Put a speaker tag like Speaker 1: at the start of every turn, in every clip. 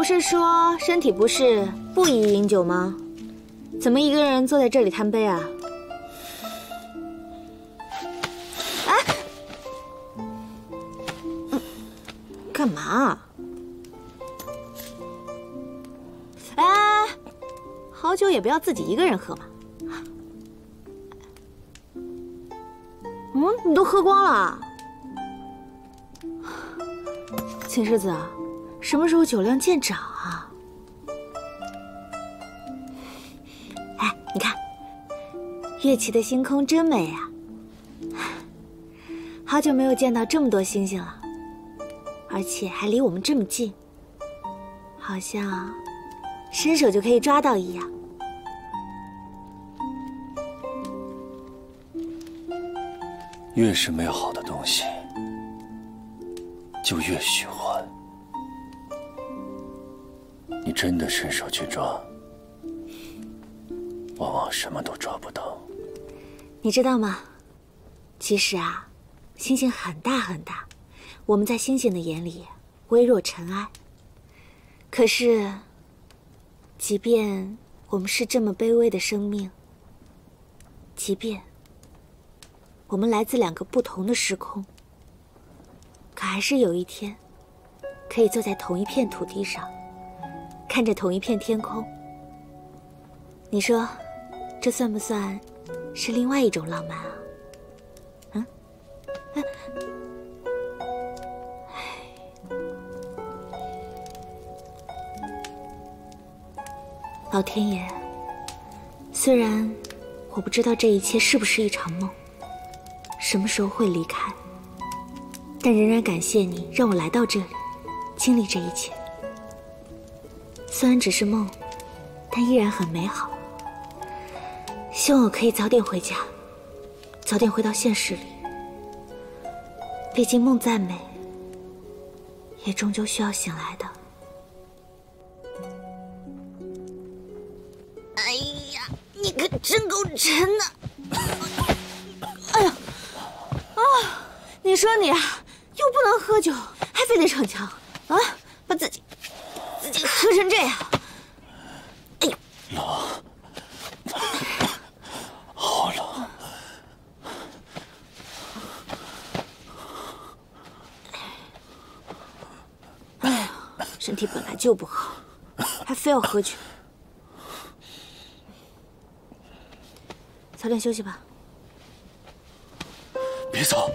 Speaker 1: 是说身体不适不宜饮酒吗？怎么一个人坐在这里贪杯啊？哎，干嘛？哎，好酒也不要自己一个人喝嘛。你都喝光了？秦世子，什么时候酒量见长啊？哎，你看，月起的星空真美啊！好久没有见到这么多星星了，而且还离我们这么近，好像伸手就可以抓到一样。
Speaker 2: 越是美好的东西，就越虚幻。你真的伸手去抓，往往什么都抓不到。
Speaker 1: 你知道吗？其实啊，星星很大很大，我们在星星的眼里微若尘埃。可是，即便我们是这么卑微的生命，即便我们来自两个不同的时空，可还是有一天，可以坐在同一片土地上，看着同一片天空。你说，这算不算是另外一种浪漫啊？老天爷，虽然我不知道这一切是不是一场梦，什么时候会离开，但仍然感谢你让我来到这里，经历这一切。虽然只是梦，但依然很美好。希望我可以早点回家，早点回到现实里。毕竟梦再美，也终究需要醒来的。哎呀，你可真够沉的！哎呀，你说你啊，又不能喝酒，还非得逞强啊，把自己喝成这样。哎呦，
Speaker 2: 冷，好冷。
Speaker 1: 哎呀，身体本来就不好，还非要喝酒。早点休息吧。
Speaker 2: 别走！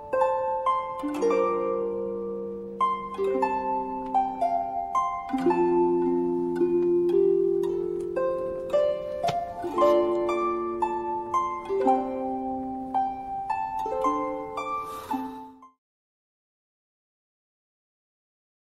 Speaker 1: 啊！